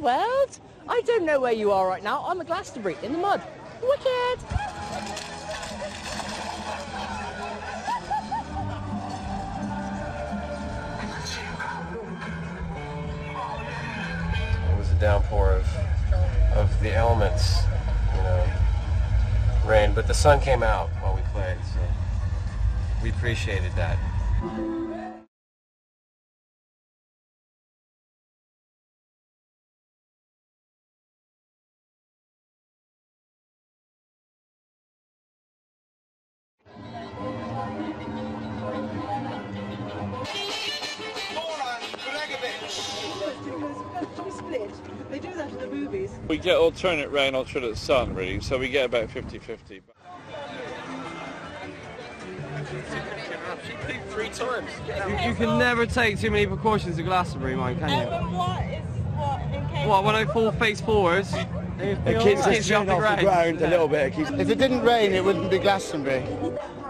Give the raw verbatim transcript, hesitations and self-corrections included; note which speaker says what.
Speaker 1: world. I don't know where you are right now. I'm at Glastonbury, in the mud. Wicked!
Speaker 2: It was a downpour of, of the elements, you know, rain, but the sun came out while we played, so we appreciated that.
Speaker 3: They do that in the movies.
Speaker 4: We get alternate rain, alternate sun, really, so we get about fifty fifty.
Speaker 2: Three times.
Speaker 5: You, you can never take too many precautions at Glastonbury, mine, can you?
Speaker 3: Um, what is what in case?
Speaker 5: What, when I fall face forwards?
Speaker 6: It keeps us
Speaker 5: you
Speaker 6: off the ground,
Speaker 5: ground
Speaker 6: a little bit. If it didn't rain, it wouldn't be Glastonbury.